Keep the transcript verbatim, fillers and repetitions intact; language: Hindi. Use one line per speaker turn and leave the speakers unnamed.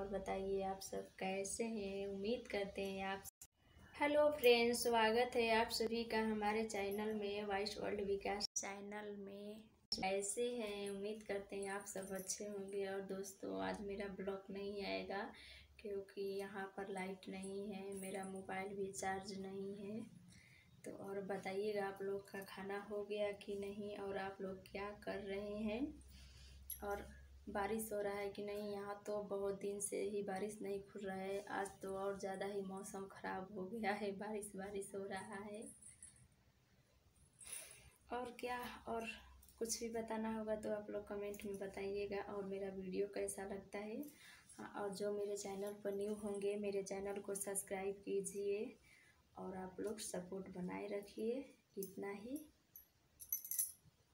बताइए आप सब कैसे हैं। उम्मीद करते हैं आप। हेलो फ्रेंड्स, स्वागत है आप सभी का हमारे चैनल में, वॉइस वर्ल्ड विकास चैनल में। कैसे हैं, उम्मीद करते हैं आप सब अच्छे होंगे। और दोस्तों, आज मेरा ब्लॉग नहीं आएगा क्योंकि यहाँ पर लाइट नहीं है, मेरा मोबाइल भी चार्ज नहीं है। तो और बताइएगा आप लोग का खाना हो गया कि नहीं, और आप लोग क्या कर रहे हैं, और बारिश हो रहा है कि नहीं। यहाँ तो बहुत दिन से ही बारिश नहीं खुल रहा है। आज तो और ज़्यादा ही मौसम ख़राब हो गया है, बारिश बारिश हो रहा है। और क्या, और कुछ भी बताना होगा तो आप लोग कमेंट में बताइएगा। और मेरा वीडियो कैसा लगता है। हाँ, और जो मेरे चैनल पर न्यू होंगे, मेरे चैनल को सब्सक्राइब कीजिए और आप लोग सपोर्ट बनाए रखिए। इतना ही।